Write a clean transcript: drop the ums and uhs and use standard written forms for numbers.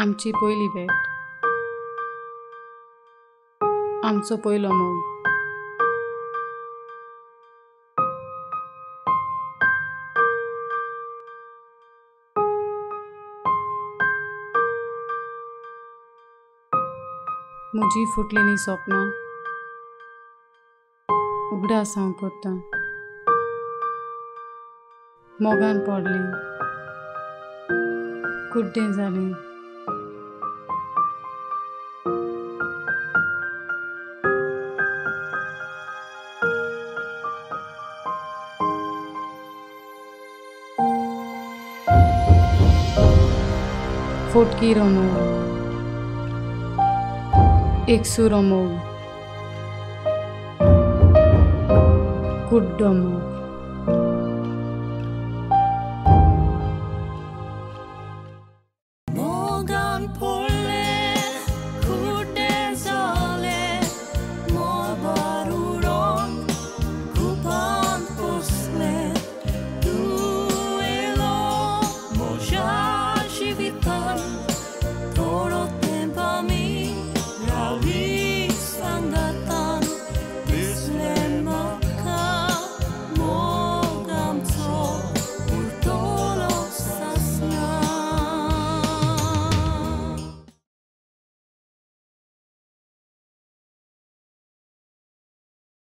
आमची पयली भेट, आमचो पयलो मोग, म्हजी फुटलेलीं स्वप्नां उगडास हांव कोत्तां, मोगान पडलें, कुड्डें जालें, फोटकीरो मोग, एकसुरो मोग, कुड्डो मोग.